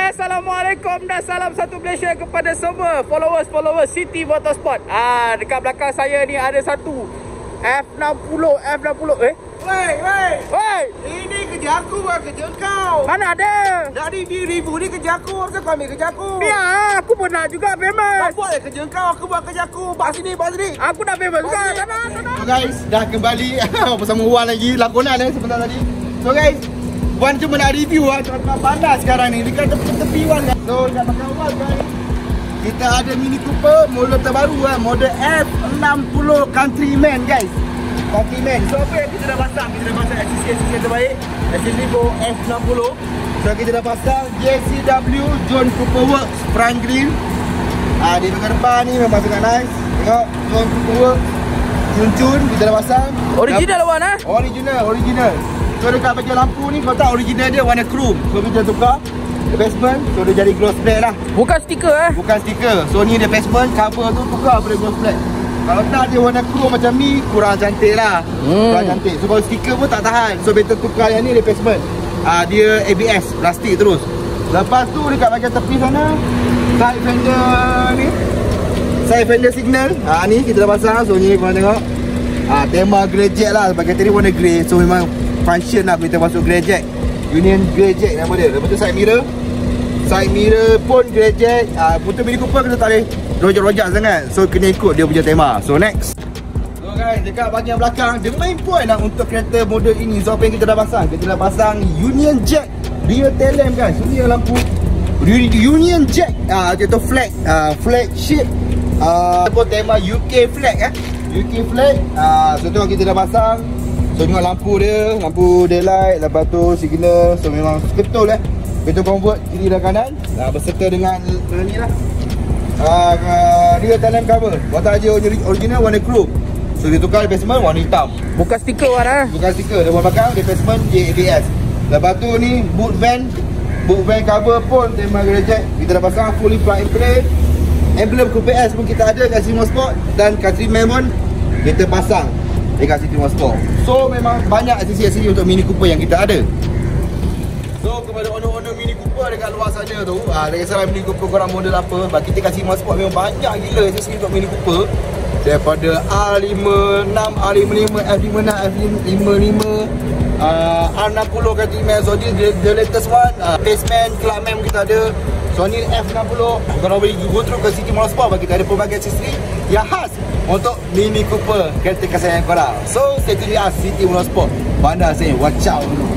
Assalamualaikum dan salam satu Malaysia kepada semua followers City Motorsport. Dekat belakang saya ni ada satu F60. Woi, ini kerja aku bukan kerja kau. mana ada? Dari dirimu ni kerja aku. Kenapa kau ambil kerja aku? Biar, aku pun nak juga famous. Kau buat kerja kau, aku buat kerja aku. Bas sini. Aku nak famous juga. Sana. So guys, dah kembali bersama Wan lagi lakonan sebentar tadi. So guys, Wan cuma nak review tengah bandar sekarang ni dekat tepi Wan kan. So dekat belakang Wan guys, kita ada Mini Cooper model terbaru model F60 Countryman guys. Countryman. So apa yang kita dah pasang? Kita dah pasang accessory yang terbaik, accessory for F60. So kita dah pasang JCW John Cooper Works front grille. Di bahagian depan ni memang sangat nice. Tengok John Cooper Works cun kita dah pasang. Original Wan Original. So dekat bahagian lampu ni kau tak original dia warna chrome. So kita tukar replacement, so dia jadi gloss black lah. Bukan stiker Bukan stiker. So ni replacement, cover tu tukar pada gloss black. Kalau tak dia warna chrome macam ni kurang cantik lah. Kurang cantik. So kalau stiker pun tak tahan. So better tukar yang ni replacement. Dia ABS plastik terus. Lepas tu dekat bahagian tepi sana side fender ni, side fender signal. Ni kita dah pasang. So ni korang tengok. Tema grey jack lah. Bahagian tadi warna grey. So memang function lah kita masuk grey jack. Union grey jack nama dia. Lepas tu side mirror. Side mirror pun grey jack. Untuk Mini Cooper kita tak boleh rojak-rojak sangat. So kena ikut dia punya tema. So next. So guys, dekat bahagian belakang, the main point lah untuk kereta model ini. So apa yang kita dah pasang? Kita dah pasang Union Jack rear tail lamp guys. Ini lampu Union Jack. Itu flag, flagship. Apa tema UK flag UK flag. So tu kita dah pasang. So tengok lampu dia, lampu daylight, lepas tu signal. So memang betul betul convert kiri dan kanan. Berserta dengan ni lah. Rear tail lamp cover. Watak je original warna chrome. So dia tukar replacement warna hitam. Bukan stiker Wan Bukan stiker. Depan belakang replacement ABS. Lepas tu ni boot van cover pun tema grey jack. Kita dah pasang fully plug and play. Emblem Coupe S pun kita ada kat City Motorsport. Dan Countryman pun kita pasang dekat City Motorsport. So memang banyak accessory untuk Mini Cooper yang kita ada. So kepada owner-owner Mini Cooper dekat luar sana tu, tak kisahlah Mini Cooper korang model apa, bagi kita kat City Motorsport memang banyak gila accessory untuk Mini Cooper. Daripada R56, R55, F56, F55, R60 Countryman. So this the latest one. Baseman, clubman kita ada. So ni F60. Korang boleh go through ke City Motorsport, bagi kita ada pelbagai accessory yang khas untuk Mini Cooper, kereta kesayangan korang. So stay tune di City Motorsport Bandar sini. Watch out dulu.